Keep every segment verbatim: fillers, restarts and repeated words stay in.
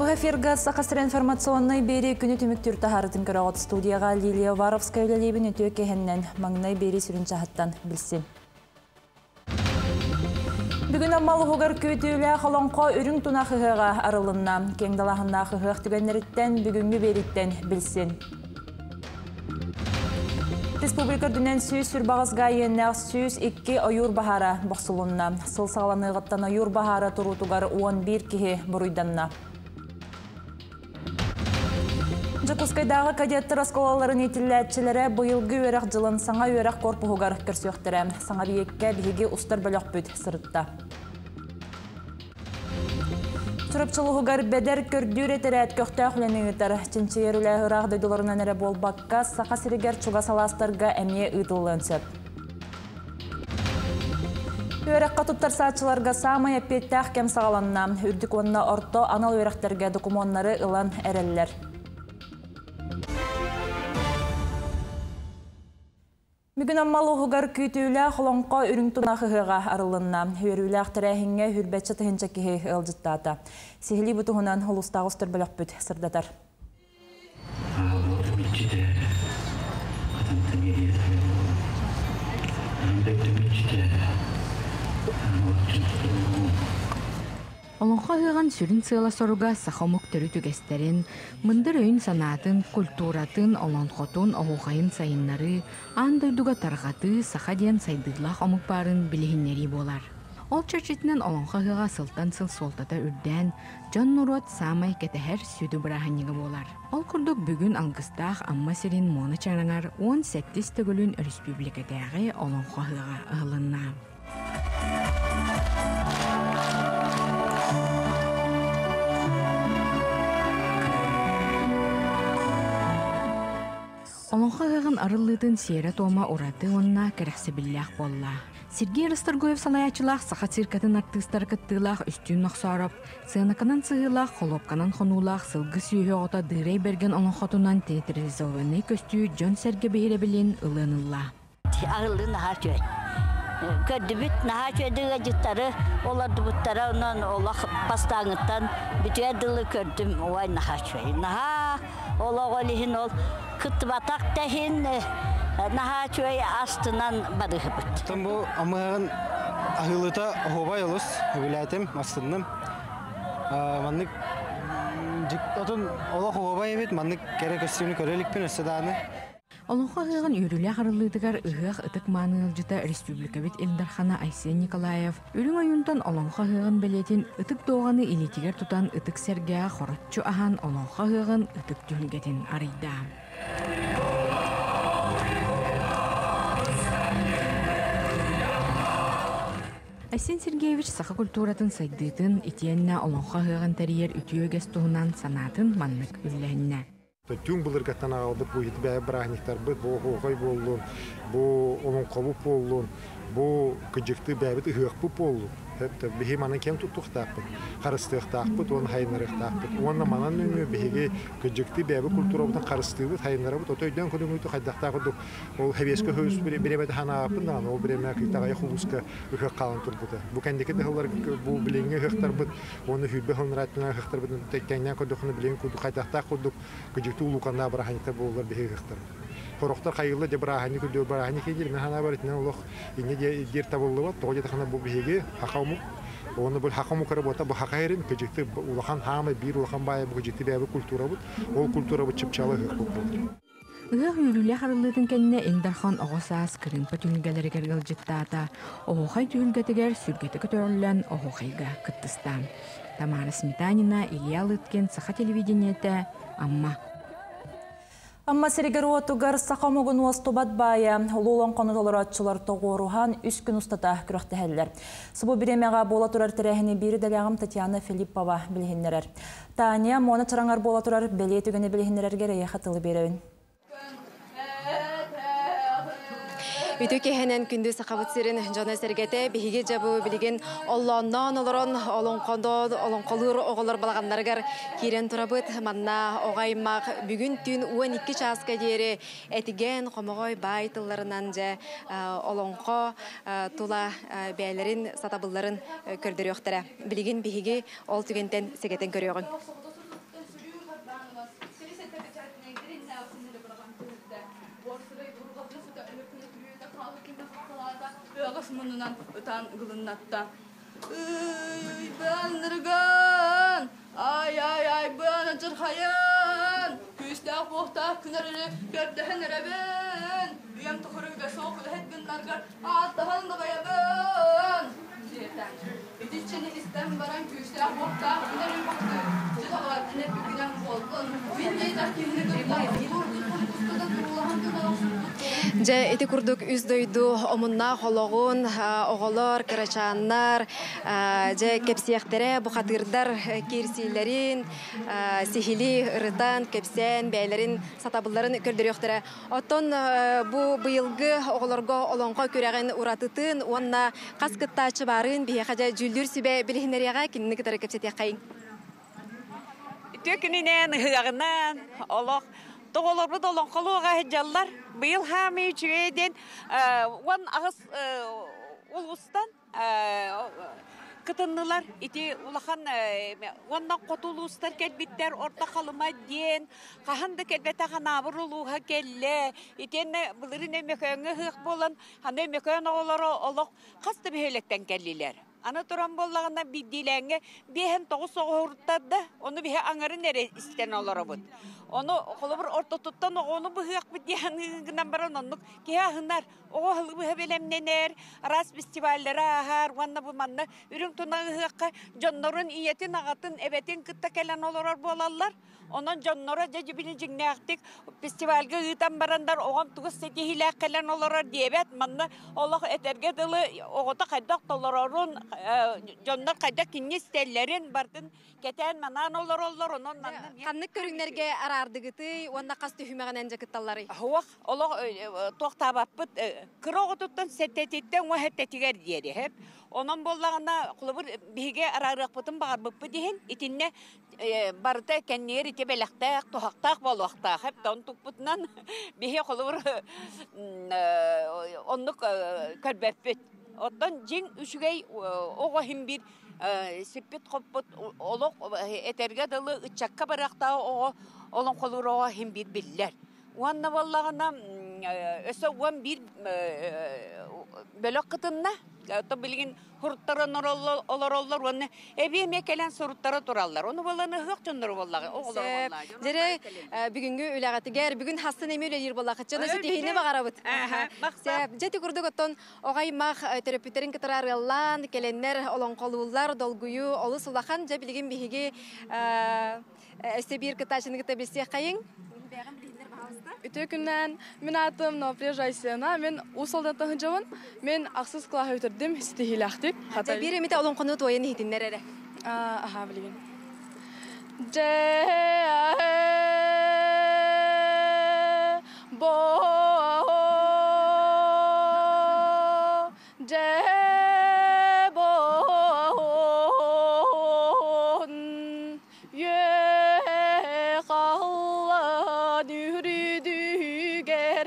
Бұл эфирға сақасыр информационный бері күні түміктір тахарытын көріғат студияға Лилия Варовская өлелейбін өтіе кехеннен маңнай бері сүрін чахаттан білсін. Бүгін аммалы ғығыр көйтеулі қаланқа үрің тұна қығыға арылынна. Кеңдалағына қығық түгенлеріттен бүгінгі беріттен білсін. Республика дүнен сүйіз сүрбағызға еннәқ сүйіз икки ойур бағара бұқсылынна. Сыл сағаланығыттан ойур бағара тұрутуғар он бір кеге бұруйданна. Жакускайдағы кадеттер асколаларын етілләтчілері бұйылғы өрәқ жылын саңа өрәқ корпуғығар көрсөқтірі. Саңа бейекке бейге ұстар бөліқ бүт сырытта. Тұрыпчылығығар бәдер көрдүр етерәт көқті әқленіңітер. Ченчейер үлі ғырақ дөйділерінен әрі болбаққа сақа сірігер чуға саластарға әмие ұйтылын сөп. Өрәққа тұттар саатчыларға самай әппеттәқ кәм сағаланна. Үрдік онына орто анал өрәқтерге документары ұлан әрелілер. Бүгін аммалы ғығар күйтеулі қолонқа үрің тұна қығыға арылынна. Өрілі ақтырәхінге үрбәтші тұхынча кеге ұлжыттата. Сехілі бұтығынан ұлыстағы ұстыр білік бүт сырдатар. Олонға ғыған сүрін сыйла соруға сақамық түрі түгестерін, мұндар өйін санатын, культуратын, олонқотын, оғуғайын сайынлары, андойдуға тарғаты, сақа ден сайдығлақ омық барын білігіннері болар. Ол чөрчетінен олонға ғыға сылтан сыл солтата үрден, жон нұрот самай кәтәхер сүді бірағанығы болар. Ол күрдік бүгін аңғыстақ амма сирин моны чараңар он сегіз түгілін республикадағы олонға ғыға ұғылынна. Олонға ғығын арыллыдың сері тома ұраты онына кәрәқсі білләқ болла. Сергей Растаргоев салаячылақ сақа циркатын артыстар кыттылақ үстін нақсарып, сығынақынан сығылақ, қолопқанан қонулақ, сылғы сүйе ота дырай берген олонғатынан театрализованный көстүү Джон Серге бейірі білін ұлынылла. Ағылды наға чөй. Көрді бүт наға чөйдіға жыттары, оларды бұттары онан олақ бастаңыттан бүтіе дылы көрдім оай наға чөй. Наға олақ олихін ол күтті батақ тәхін наға чөй астынан бадығы бұт. Тым бұл амығын ағылыта оғыбай олыс өбіләтім астынным. Маннық жықтатын олақ оғыбай ебет, маннық кәрі көстемні көрелікпен өсседаны. Олонға ғыған үйрілі ғарылыдығар ұғық ұтық маңылжыта республикабет Элдархана Айсен Николаев үрің ойынтан олонға ғыған білетін ұтық доғаны илетігер тұтан ұтық сәргеға қорытчу ахан олонға ғыған ұтық түлгетін арыйда. Айсен Сергеевич сақа культуратын сайдыйтын итиенна олонға ғыған тәрiyер үтіөгес туғынан санатын маннық үлләнне. Түн бұлырғаттан ағылдық бұл еті бәйі бірағынықтар бұд, бұл оғай болуын, бұл оның қолу болуын, бұл күджікті бәйбіт ұғық бұл болуын. Бігі манын кем тұттықтақпын, қарыстықтақпын, оның хайынарықтақпын. Оның манан өңі бігі күджікті бәйбі культурабыдан қарыстығы хайынарабыд. Оты өйден күнің өйті қайдақтақыдық. Ол хәвескі høйіс біремеді ханағапын, ол біреме қиттағай құлысқа ұғық қалын тұрбыды. Бұл кәндекі дығылар бұл білеңі ұғықтар бұд, оны хүлбе ғылыныраттың ұғықтар бұдын тәккәннен күдіқыны білең күдік қайдақтақ күдік күджікті ұлуқанда бірағанықтар болулар бігі ұғықтар. Хорохтар хайылы де бірағаны күдігі бірағаны кейдер, мен хана бар етінен олық ине дер табылы бат, тоғы жетіқана бұл бігі хақаумық. Оны бұл хақаумық қарып ота бұл хақайрын күджікті ұлақан хамы, бір ұлақан байы бұл күджікті бәйбі культура бұд, ол культура бұд чыпчалы ұғық бұл. Ұғық үйрілі қарылыдың кәніне Элдархан оғысас кірінпі түңгелері кергіл жыттата, оғықай түңгетігер сүргеті көтөрілін оғықайға күттістан. Тамара Сметанина, Илья Лыткен, Саха телевидениеті, Амма. Амма сиригер уатугар сақамугун уастубат бая, лулан қанудалар атчылар тоғурухан үс күн ұстата күріқті әлілер. Сыбу біремеға бола тұрар тірәхіне бірі дәліғым Татьяна Филиппова білгенлерер. Таня, моны чараңар бола тұрар бәле түгені білгенлерерге рейе қатылы беруін. Үтө кехенен күнді сақабыт сирин жана сергете бихиге жабы билеген оллоннон олорон олонқондо олонқолур оғылыр балағандаргар кирен турабыт манна оғаймақ бүгін түн уан икки часка дері әтіген қомығой байтыларынан жа олонқо тула бәйлерін сатабылларын көрдірі оқтара. Билеген бихиге ол түгентен сегетен көріғын. asmanından öten gılınlatta. Ey ben nırgan, ay ay ay ben acırhayan, küstak bohtak künarını gördüğün reben, üyem tıkırıga soğuk lehet günlergar, ağattahan da gayaban. Diyeten, ödüçeni istem baran küstak bohtak künarını baktı. Çıtalar dinle bir gülen oldun, bilmeyler kendini gırlar, vurdu kurkustada durulahan künarını. Je iti kurduk üz doydu omunna hologun oğolor karaçanlar je kepsiyektere bu hatırdar kirsilerin sihili ırıtan kepsen beylerin satabılların kördürüyoktere. Oton bu bıyılgı oğolorgo olonqa köregen uratıtın onna kaskıtta çıbarın bihe kaca jüldür sübe bilihineriyaga kinini kitara kepsiyek kayın. Töküninen hıyağından Allah Doğulur dolon koluğa hecallar. Bu yıl hami üçüyeden on ağız ulustan kıtınlılar. İti ulakan ondan kotuluğustar kelbitler orta kalıma diyen. Kahandı kelbete kanabır uluğa kelle. İten bulurun emeköyüne hık bolan. Hanı emeköyüne oğulları oluk. Kastı bir helekten kelliler. Ana turan bollağına bir dilenge bihen toğu soğurtadı. Onu bihe anarı nere isten olara bud. Onu kolubur orta tuttan onu bu hıyak bir diyen gınambaran onluk. Kiha hınar. O hılı bihe belemnener. Ras festivalleri ahar. Vanna bu manna. Ürün tunağı hıyakka. Canların iyetin ağatın ebetin kıtta kelen olur bolallar. Onun canlara cecibini cinnektik. Festivalga hıtan barandar. Oğam tuğuz seti hilak kelen olur diyebet. Manna Allah eterge dılı. Oğuta kaydak dolarorun. Canlar kaydak kinni stellerin bardın. Keten manan olur olur. Onun Kanlık körünlerge arardıgıtı. Onda kastı hümeğen ence kıttalları. Huak Allah tohtabapıt. Kıroğu tuttan settetitten ve hettetiger diyeri hep. Onun bollağına kulubur bihige ararıq bıtın bağır bıppı dihin. İtinne barıta kendiyer iti belaktaq, tohaqtaq, bolvaqtaq. Hep don tukputnan bihi kulubur onluk kölbepпит. Ottan jing üçügey oğa himbir sippit qopput oluk eterge dalı ıçakka baraqtağı oğa olun kulubur oğa himbir biller. Uanna bollağına öse uan bir bölök kıtınna to bilgin hurtların olorollar onu ebi mekelen surutlara turallar. Onu balаны hık çondur vallahi. Oğlar vallahi. Jere bugünkü ülagatiger bugün hastan emir yer vallahi. Çona setihine bagarabıt. Sep jeti kurduk oton ogay maq terapeuterin kıtararallan kelenler olan kolullar dolguyu olus ulakan je bilgin bihigi esebir kıtaşını kıtabilse kayın. Ütükünden men atım Nopre Jaysena men usaldattan hıcavın men aksız kılaha ötürdüm istihilaktik. Hatta bir emite olan konu toyun hitinler ere. Aha bilgin. Je bo je bo ye qalla dürdüger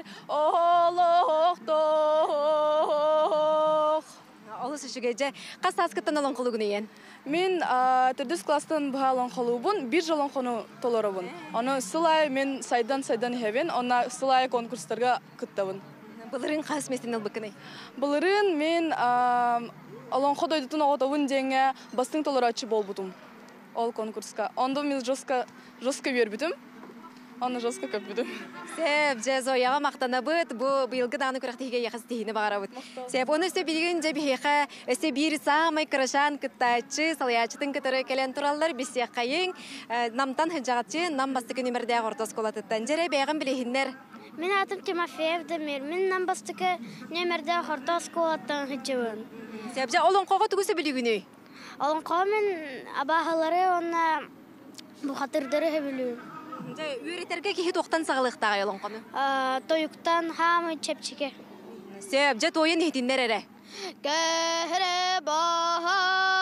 oloqtoq. Olus işigece qasas kıttan olan kolu güneyen. Мен төртүс класстан баалан холубун, бир жылын кону толорубун. Аны сылай мен сайдан сайдан хевен, ана сылай конкурстарга кыттабын. Булырын қас местен быкыны. Булырын мен алан ходойдутун оготобун жеңе бастың толорачы болбутум. Ол конкурска. Ондо мен жостко жостко бербүтүм. Аны жостко көпбүтүм. Сеп же зояга мактанабыт, бу быйылгы даны көрөктөгө якыс тихине багарабыт. Сеп оны өстө билген же бихека, өстө бир самый крашан кытачы, салаячытын кытыры келен тураллар биссе кайын, намтан хыжагатчы, нам бастык нөмердә ортос колатыттан жере беган билехиннер. Мен атым Тимофеев Дамир. Мен нам бастык нөмердә ортос колаттан хыжыбын. Сеп же олон кого тугысы билигүнү. Олон кого мен абахалары онна бу хатырдары билүү. Үйретерге кихи тоқтан сағылықтағы елон қоны? Тойуктан хамы чепчеке. Сеп, же тойын хетіндер әрі? Кәрі баға,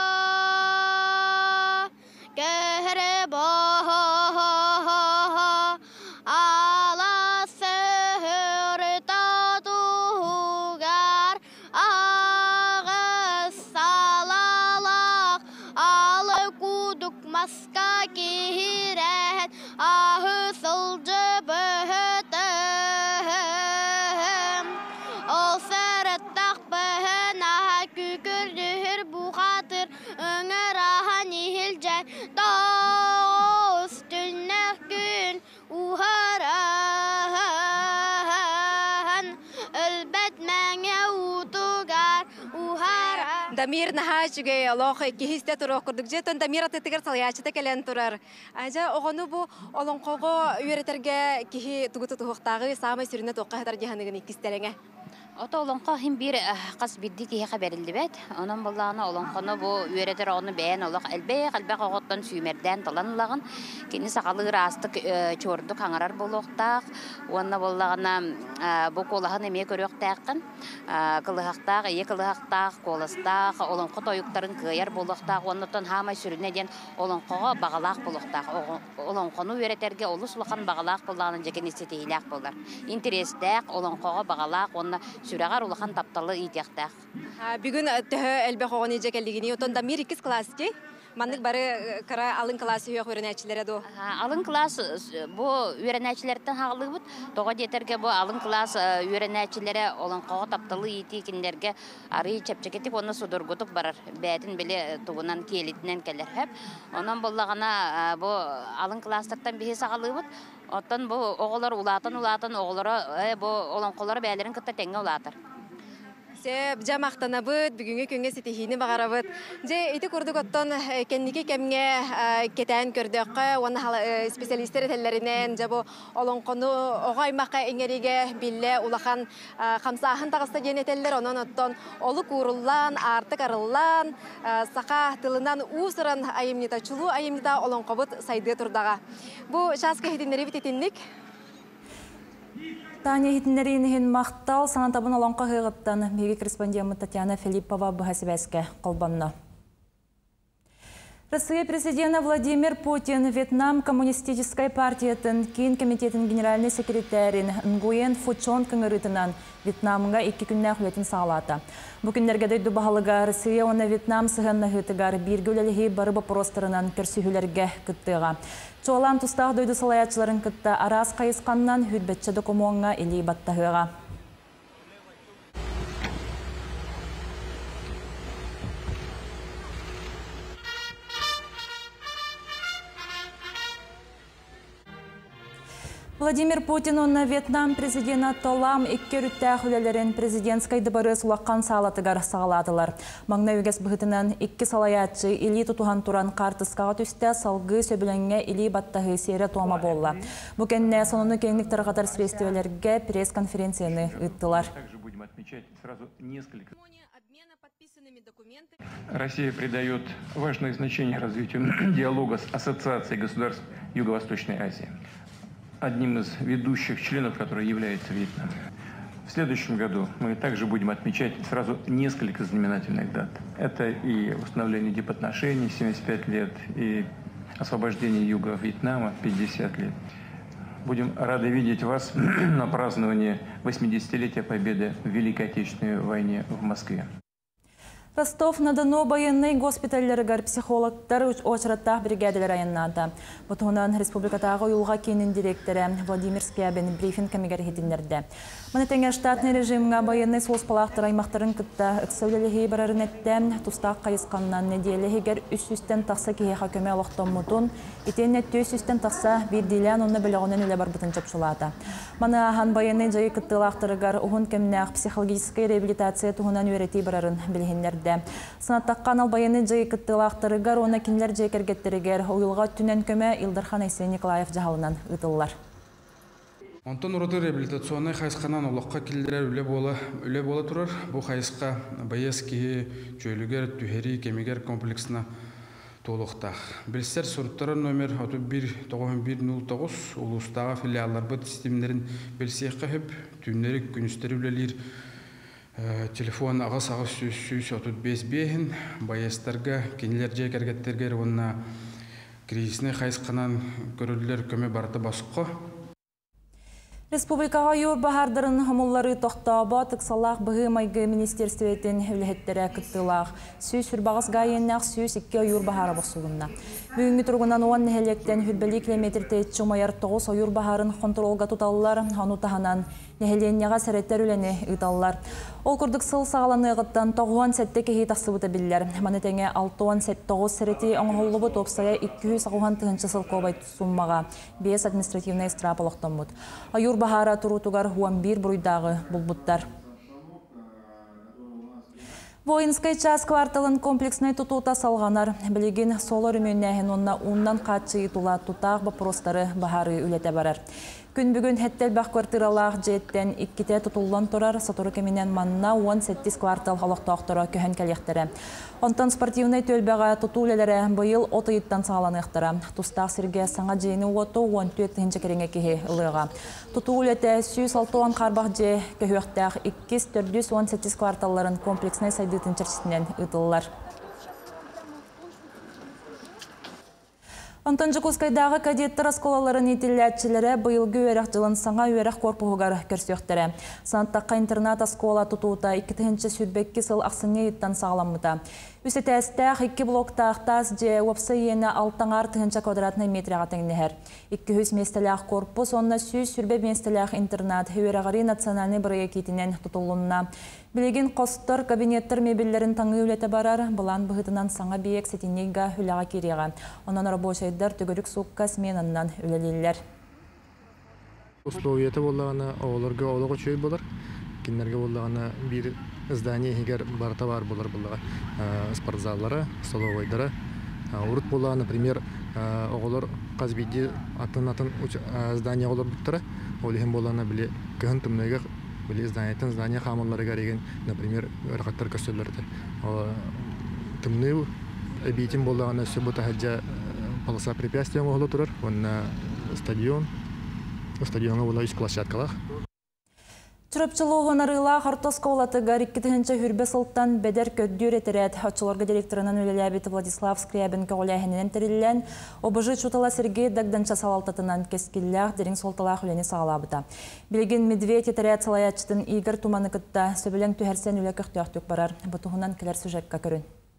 кәрі баға, ала сөрі татуғар, ағы салалақ, алы күдік маска кейрәт, ahı sılcı böhütüm, ol sırıttak böhüna Дамир наха чугай олох кихисте турох курдук же тон Дамир атетигер салячыта келен турар. Ажа огону бу олонкого үйретерге кихи тугуту тухтагы самай сүрүнө токка хатар жаһаныгын икистереңе. Ото олонко хим бир кас бидди кие хаберилди бет. Онон боллагана олонкону бу үйретер оны бәен олох элбе калбак оготтон сүймерден таланлаган. Кини сакалы растык чордук аңарар болохтак. Онна боллагана бу колахан эме көрөктаккын. Кылыхактак, эки кылыхактак, коластак, олонко тоюктарын кыяр болохтак. Оннотон хамай сүрүнө ден олонкого багалак болохтак. Олонкону үйретерге олусулахан багалак боллаган жекен истетейлак болар. Интерестак олонкого багалак онна сүрәгәр улахан тапталы итяктак. Бүгүн төһө элбе хогоны жекелигини отон Дамир икки класски. Маннык бары кара алын классы хөөх үрәнәчләре ду. Алын класс бу үрәнәчләрдән хаглы бут. Тога детерге бу алын класс үрәнәчләре олонкого тапталы ити киндерге ары чепчекетик оны судургутук барар. Бәтин беле тугунан келитнен келер хәп. Онан боллагана бу алын класстардан бихи саглы бут. Оттан бу оголор улатын улатын оголора бу олонколор бәлерин кытта теңге улатыр. Се жамактанабыт бүгүнгү күнгө ситихини багарабыт. Же ити курдук оттон кенники кемге кетен көрдөккө оны специалисттер теллеринен же бу олонкону огаймакка эңериге билле улахан камсаахын тагыста женетеллер онон оттон олу куруллан артык арыллан сака тылынан уусыран айымнита чулуу айымнита олонкобут сайды турдага. Бу шаска хитинери битетинник. Таня хитнеринин мақтал санатабын олонқа хыгыттан меги корреспондент Татьяна Филиппова бахасибәске колбанна. Россия президенты Владимир Путин Вьетнам коммунистической партиятын кин комитетин генеральный секретарин Нгуен Фучон кыңырытынан Вьетнамга икки күннәк хүлетін сағалата. Бу күннәргә дөйді бағалыға Россия оны Вьетнам сығанна хытыгар биргүлелігі барыбы простырынан көрсүхілерге кыттыға. Чоолан тустағы дөйді салаятчыларын кытта арас қайысқаннан хүрбетчі докумонға или баттағыға. Владимир Путин онна Вьетнам президенті Толам икки үрттә хүлелерін президентскай дыбары сулаққан салатыгар сағаладылар. Маңна үгес бұғытынан икки салаятчы или тұтуған туран қартысқаға түсті салғы сөбіленге или баттағы сері тома болла. Бүкенне сонуны кеңлік тарғатар фестивалерге пресс-конференцияны ыттылар. Россия придает важное значение развитию диалога с Ассоциацией государств Юго-Восточной Азии, одним из ведущих членов, который является Вьетнам. В следующем году мы также будем отмечать сразу несколько знаменательных дат. Это и установление дипотношений семьдесят пять лет, и освобождение Юга Вьетнама пятьдесят лет. Будем рады видеть вас на праздновании восьмидесятилетия победы в Великой Отечественной войне в Москве. Ростов-на-Дону военный госпитальлерігер психологтар очыраттақ бригадалар айыннады. Бұтығынан республикатағы ұйылға кейінің директоры Владимир Скябин брифинг кәмегер хединлерді. Мұнытеңе штатный режимға военный соғыспалақтар аймақтарын күтті үксәулелігі барарын әтті тұстақ қайысқанынан неделігер үс-үстен тақса кейі қакөме алықтан мұтын, етен әтті үс-үстен тақса бірдейлен оны біліғынан үлі бар бұтын чапшылады. Маны ахан военный жайы күттілақтырығар ұғын кәмнәқ психологической реабилитация тұғынан өреті барарын білгендерді. Сынаттаққан албайыны жайы күттілақтырығар оны кемлер жайкергеттерігер ұйылға түнен көмі Илдархан Айсен Николаев жағалынан ұтылылар. Онтон урады реабилитационный хайсқанан олыққа келдерер үлі бола, үлі бола тұрар. Бұл хайсқа байыз кейі жөйлігер, түхері, кемегер комплексына толықтақ. Білістер сұрыттары номер бір тоғыз бір нөл тоғыз ұлыстағы филиалар бұд системлерін білсеққа хөп, түнері күністері үлелер телефон ағыз ағыз сөз отыз бес бейін байыстарға кенелер жай кәргеттергер онына кризисіне хайсқанан көрілілер көме барты басыққа. Республикаға юр бағардарын ғымыллары тоқтаба тықсалақ бұғы майғы министерстветін өліхеттері күттілақ. Сүйс үрбағыз ғайыннақ сүйс икке юр бағары бұқсылынна. Бүгінгі тұрғынан оған нәхелектен хүлбәлі километр тәйтші майар тоғыз юр бағарын контролға тұталылар, ғанутағанан нәхеленияға сәреттер үләне ұталылар. Ол күрдік сыл сағаланы ғыттан тоғуан сәтті кехей тақсы бұты білдер. Манетеңе алтуан сәт тоғыз сәреті оңғылы бұт опсая екі жүз ағуан тұғыншы сыл қобай суммаға бес административный страпалықтан бұд. Аюр бағара тұрутуғар хуан бір бұруйдағы бұл бұттар. Воинскай час кварталын комплексный тутута салғанар. Білеген солар үміннәхін онна уннан қатшы тула тутақ бапростары бағары үлете барар. Күн бүгін хеттел бақ квартиралақ жеттен икките тутуллан тұрар сатуры кемінен манна он сеттис квартал халықтақтыра көхен кәлектері. Онтан спортивный төлбәға тутулелері бұйыл отыйыттан сағаланықтыра. Тустақ сірге саңа жейіні оту он төрт хинче кереңе кеге ұлыға. Тутулеті сүйіс алтуан қарбақ же көхөқтәқ иккис төрдүс он сеттис кварталларын комплексный сайдытын чәрсінен ұтылылар. Онтан Жукускайдағы кадеттер асколаларын етілләтчілері бұйылғы өйрақ жылын саңа өйрақ корпуғығар көрсөқтірі. Санаттаққа интернат аскола тұтуыта иккітінші сүрбеккі сыл ақсыне еттен сағаламыда. Үсеті әстәқ икки блоктақтас же опсы ені алтаңар тұхынша квадратный метріға тәңнігер. Икки хүз местеләқ корпус, онна сүйіз сүрбе местеләқ интернат өйрағары национальный бірге кетінен тұтылуына. Білеген қостыр кабинеттер мебеллерін таңы үлеті барар, бұлан бұғытынан саңа бейек сетінеға үліға кереға. Онан рабочайдар түгірік суққа сменаннан үлелелер. Условияты болағына оғыларға олығы чөй болар. Кенлерге болағына бір здание егер барта бар болар болаға. Спортзаллары, столовойдары. Урыт болаға, например, оғылар қазбейді атын-атын здание олар бұттары. Олығын болағына біле кіғын түмнеге Были знаете, здания хамаллары гареген, например, рахаттар көсөллөрдө. Тымны обитим болгана сөбөтө хаджа полоса препятствия могло турар. Он стадион. Стадионга була үч площадкалар. Чүрөпчылуғын арыла Хартосқа олаты гариккетігінші хүрбе сылттан бәдер көддер етерет. Хатчыларға директорынан өлеләбеті Владислав Скрябин кәуләхінен тәрілілен, обыжы чутала Сергей Дагданча салалтатынан кескілләқ дерін солталақ үлені сағалабыта. Білген медведь етерет салаятчытын Игорь Туманы кытта сөбілен түхәрсен үлі көқтіяқтық барар. Бұтығынан келер сюжетка көрін.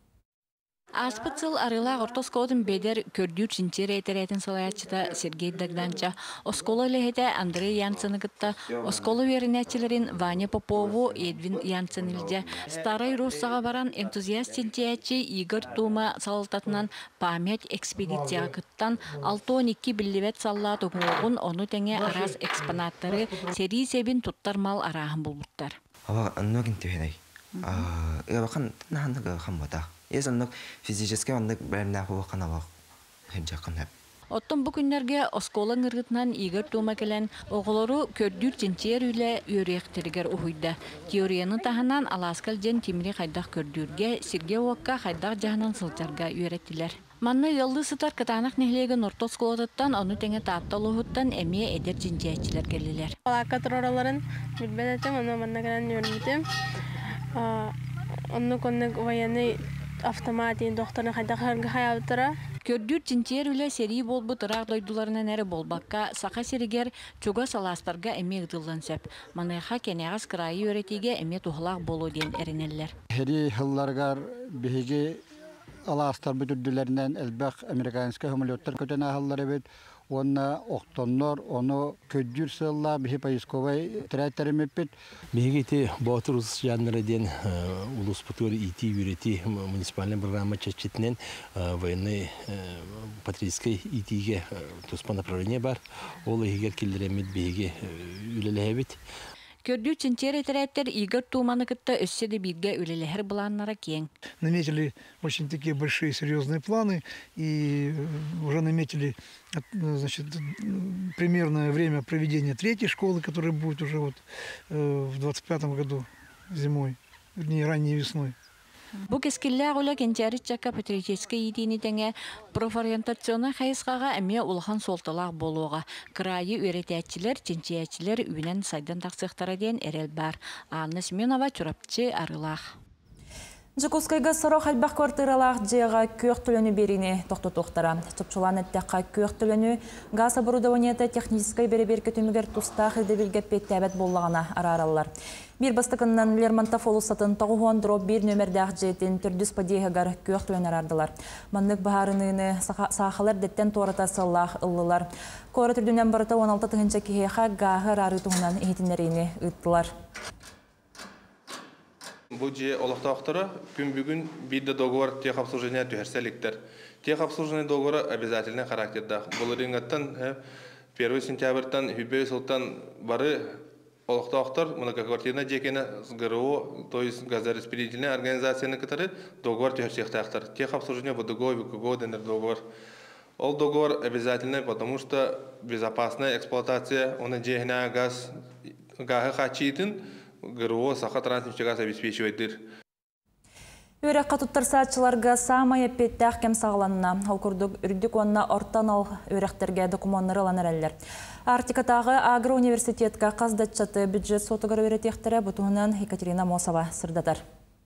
Аспыцыл арыла Хартоскоодын бедер көрдүр чинчере этеретин салаятчыта Сергей Дагданча, оскола лехете Андрей Янсыны кытта, оскола веренячилерин Ваня Попову, Эдвин Янсын илде, Старый Руссаға баран энтузиаст чинчеячи Игорь Тума салататынан память экспедиция кыттан алтон икки билливет салла тоғуғын оны тәңе араз экспонаттары сери себин туттар мал арағын болуттар. Ава анногин тюхенай. Эвақан нахандығы қамбата. Ես аннық физически аннық бәрімнәқі оқанава хеджақын әп. Оттон бу күннәргә осколың ыргытнан Игорь Тума келен оғылары көрдүр чинчер үлі өректергер ұхуйда. Теорияны таханан Аласкал жен темірі қайдақ көрдүрге, Сергей Уаққа қайдақ жағынан сылчарға үйреттілер. Манны елді сытар катанақ нехлеген орта сколатыттан, оны тәңе тапталуғыттан әме әдер чинчәчілер келілер. Алақа тұрараларын білбәдетім, оны манна кәрін өрмітім. Оны коннық военный автоматин докторна хайда харга хаябтыра. Көрдүр чинчер үле сери болбу тырак дойдуларынан әрі болбаққа сақа серигер чуга саластарға әме ұтылын сөп. Манайха кенеғас крайы өретеге әме тухлақ болу ден әрінелер. Хери хылларғар бігеге аластар бүтүрділерінен әлбәқ американска хамалеттар көтен ағалар әбет. Онна оқтоннор, оны көддүр сылла, бихи поисковай тірәттерімеппет. Бігеті Батыр ұсыс жанлары ден улус бұтыр ити үйреті муниципальный программа чәтчетінен военный патриотической итиге туспа направление бар. Ол егер келдіремет бігеге үлелі әбет. Көрдүр чинчер этереттер Игорь Туманы кытта өсседе бирге үлелехер буланнара кең. Наметили очень такие большие серьезные планы и уже наметили, значит, примерное время проведения третьей школы, которая будет уже вот в двадцать пятом году зимой, вернее ранней весной. Бу кескилләр ула кенчәричәккә патриотический идеяны тәңе профориентационный хайсқаға әме улхан солталақ болуға. Крайы өретәтчілер, чинчиячілер үйінен сайдан тақсықтары ден әрел бар. Анна Семенова чүрапчы арылақ. Жукускайга сорок албақ квартиралақ жеға көк түліні беріне тоқты тоқтара. Чопчулан әттәққа көк түліні газ оборудованиеті техническай бере-берке түмігер тұстақ едебілге петтәбәт болағына араралар. Bir бастықыннан Лермонтов олысатын тоғуған дроп бір нөмірдәқ жетін түрдіс падеғығар көк түлін арардылар. Маннық бағарыныны сақылар деттен тората сыллақ ұлылар. Қоры түрдінен барыта он алты тұғынша кеға ғағыр ары тұғынан ехетінерейіне ұттылар. Бұл же олықтақтары күн бүгін бірді договор тех обслуживания түхерселіктер. Тех обслуживания договоры обязательный характерда. Бұл реңгаттан первый сентябрьтан хүбе сылтан бары Олықтақтар, многоквартирна жекені ГРО, то есть газораспределительная организацияны которые договор тюрсехтақтар. Тех обслуживания ВДГО, ВКГО, ДНР договор. Ол договор обязательный, потому что безопасная эксплуатация, он жегіне газ, гағы қачийтын, ГРО саха трансмиссия газ обеспечивает. Өрек қатуттар саатчыларға самай әппеттәқ кем сағыланына, ол күрдік үрдік онына ортан ал өректерге документары ланар әлілер. Артикатағы агроуниверситетка қаздатчаты бюджет сотығыр өретектері бұтуынан Екатерина Мосова сырдатар.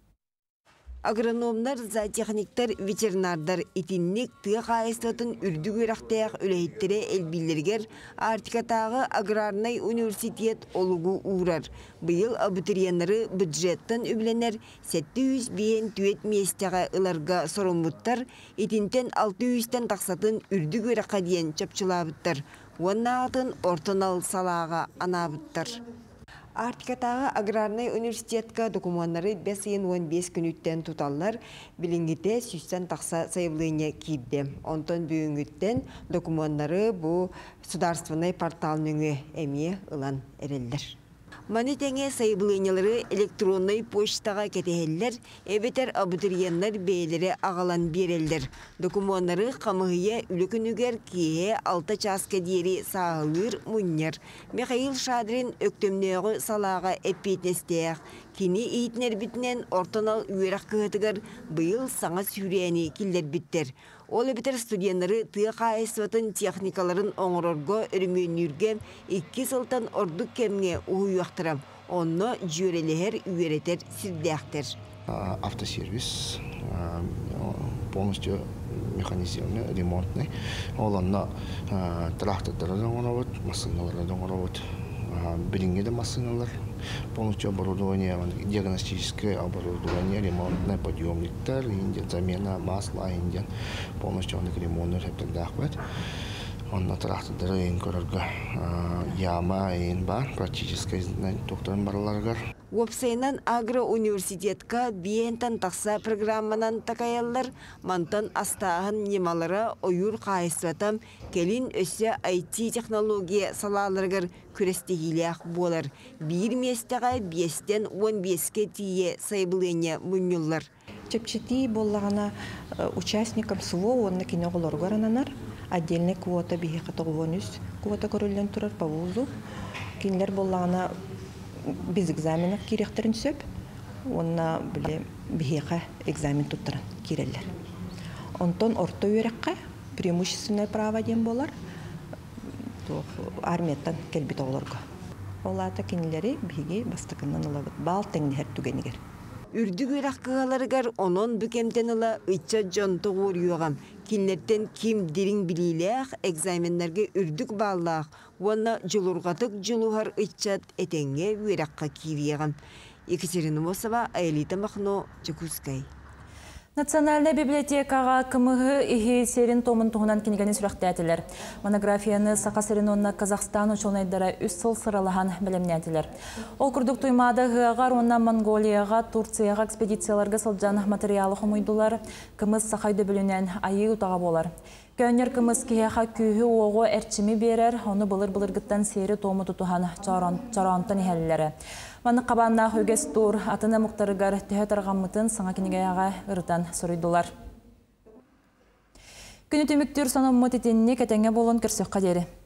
Агрономдар, зоотехниктер, ветеринардар итинник тыа қайыстатын үрдік өрақтаяқ өлейттері әлбилергер Артикатағы аграрнай университет олугу уурар. Бұйыл абитуриянары бюджеттен үбленер сетті жүз бейін түйет местеға ыларға сорумбуттар, итинтен алты жүзден тақсатын үрдік өраққа дейін чапчылабыттар. Уаннағытын ортанал салаға анабыттар. Артикатағы аграрный университетка документтары бес он бес күнүттен туталлар, билингите сүстен тақса сайылыне кирді. Онтон бүгінгіттен документтары бұл сударственный порталының әме ылан әрелдер. Манетеңе сайылынелері электронный почтаға кетехеллер, әбетер абитуриянлар бейлері ағалан берелдер. Документтары қамығыя үлікінігер кие алты часқа дейері сағылыр мұннер. Михаил Шадрин өктөмнеғы салаға әппетнестеяқ. Кини ийтнер бітінен ортанал үйерақ кығытығыр бұйыл саңа сүйрейені келдер біттер. Ол бітер студенттары тыа қайысватын техникаларын оңырорго өрмөнүргем икки сылтан ордук кемге уйуақтырам. Онно жөрелер үйеретер сирдяқтыр. Автосервис полностью механизированный, ремонтный. Оланна тракторлары доңоробот, машиналары доңоробот. Билингеде машиналар, полностью оборудование, диагностическое оборудование, ремонтный подъемниктер, замена масла, полностью он ремонт хептагдахбет. Он на тракторлары ин көрөргө яма ин бар, практически докторын барларгар. Уопсайнан агроуниверситетка биентан тақса программанан такаяллар, мантан астағын немалары ойур қайысватам келин өсі ай ти технология салаларгар күрестегіліяқ болар. Бір местеға бестен он беске тие сайбылыне мұнюллар. Чепчети боллағана участникам СВО онна кинеғыларғар ананар. Отдельный квота биһи катогонус квота көрүлген турар по вузу. Кинлер боллағана без экзаменов киректерин сөп. Онна биле биһиға экзамен туттаран киреллер. Онтон орто үйрекке преимущественное право дем болар. Армияттан келбит оларга. Олата кинлери биһиги бастыкыннан алабыт. Бал теңнер түгенигер. Үрдүк үраққығаларығар онон бүкемден ұла үтча жонты ғорюғам. Кинлерден ким дирин білейләқ, экзаменлерге үрдүк баллақ, онна жылурғатық жылуғар үтчат этенге үраққа кирияғам. Екатерина Мосова, Аэлита Махно, Чекускай. Национальная библиотекаға кымығы ихи серин томын туғынан кенегені сүрәқтәтілер. Монографияны Сақа Серинонна Казахстан учылнайдара үс сыл сыралыған білімнәтілер. Ол күрдік туймады ғығар онна Монголияға, Турцияға экспедицияларға сылжан материалы құмыйдылар, кымыз Сақайды білінен айы ұтаға болар. Көнер кымыз кияға күйі оғы әрчімі берер, оны бұлыр-бұлыргыттан сері томы тұтуған чарантын ихәлілері. Маны қабанна хөгес тур, атына мұқтарығар түйет арғамытын саңа кенегаяға ұрытан сұрыйдылар. Күні түміктер соны мұт етеніне кәтенге болын көрсек қадері.